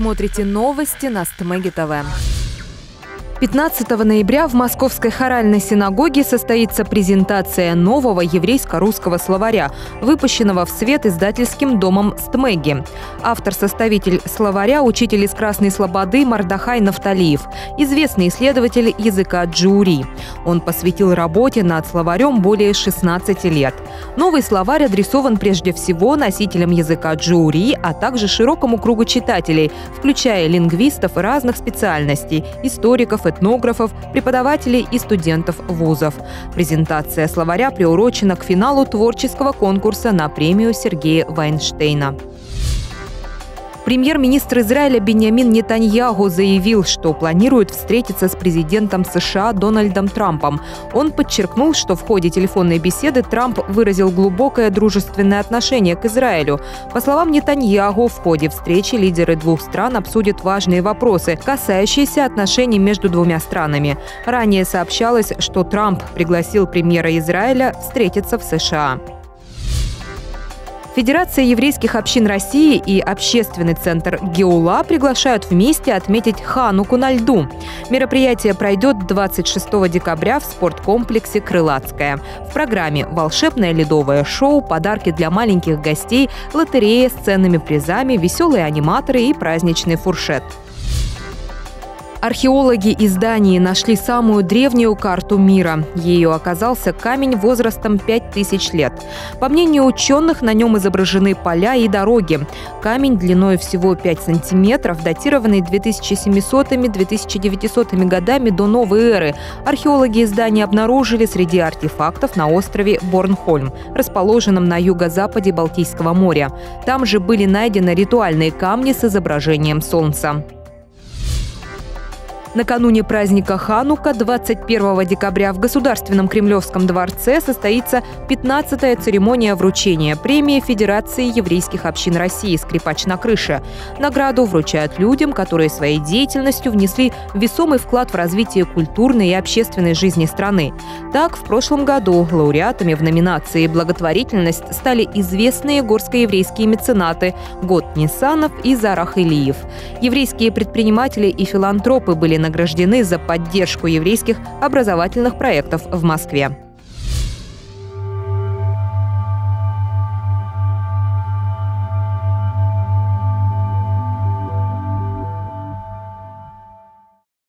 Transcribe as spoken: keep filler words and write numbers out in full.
смотрите новости на Стмеги ТВ. пятнадцатого ноября в Московской хоральной синагоге состоится презентация нового еврейско-русского словаря, выпущенного в свет издательским домом Стмеги. Автор-составитель словаря – учитель из Красной Слободы Мардахай Нафталиев, известный исследователь языка джиури. Он посвятил работе над словарем более шестнадцати лет. Новый словарь адресован прежде всего носителям языка джиури, а также широкому кругу читателей, включая лингвистов разных специальностей, историков, этнографов, преподавателей и студентов вузов. Презентация словаря приурочена к финалу творческого конкурса на премию Сергея Вайнштейна. Премьер-министр Израиля Биньямин Нетаньяху заявил, что планирует встретиться с президентом США Дональдом Трампом. Он подчеркнул, что в ходе телефонной беседы Трамп выразил глубокое дружественное отношение к Израилю. По словам Нетаньяху, в ходе встречи лидеры двух стран обсудят важные вопросы, касающиеся отношений между двумя странами. Ранее сообщалось, что Трамп пригласил премьера Израиля встретиться в США. Федерация еврейских общин России и общественный центр «Геула» приглашают вместе отметить Хануку на льду. Мероприятие пройдет двадцать шестого декабря в спорткомплексе «Крылатская». В программе волшебное ледовое шоу, подарки для маленьких гостей, лотерея с ценными призами, веселые аниматоры и праздничный фуршет. Археологи из Дании нашли самую древнюю карту мира. Ею оказался камень возрастом пять тысяч лет. По мнению ученых, на нем изображены поля и дороги. Камень длиной всего пять сантиметров, датированный две тысячи семисотыми — две тысячи девятисотыми годами до новой эры. Археологи из Дании обнаружили среди артефактов на острове Борнхольм, расположенном на юго-западе Балтийского моря. Там же были найдены ритуальные камни с изображением солнца. Накануне праздника Ханука, двадцать первого декабря, в Государственном Кремлевском дворце состоится пятнадцатая церемония вручения премии Федерации еврейских общин России «Скрипач на крыше». Награду вручают людям, которые своей деятельностью внесли весомый вклад в развитие культурной и общественной жизни страны. Так, в прошлом году лауреатами в номинации «Благотворительность» стали известные горско-еврейские меценаты Гот Нисанов и Зарах Илиев. Еврейские предприниматели и филантропы были награждены за поддержку еврейских образовательных проектов в Москве.